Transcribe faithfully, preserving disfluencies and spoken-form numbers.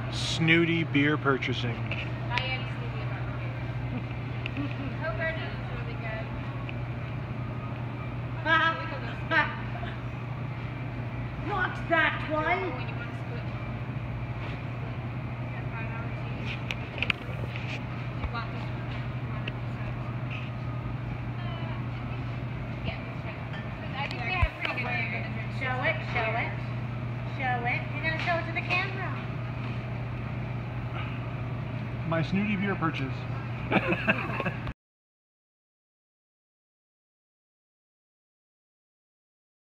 Snooty beer purchasing. I am Snooty about beer. Hobart is really good. Not that one. When you want to split. Yeah, five hour tea. You want this one? You want it uh, yeah, let's try that. I think they have pretty good beer. Show it, show it, show it. You're gonna show it to the camera. My Snooty beer purchase.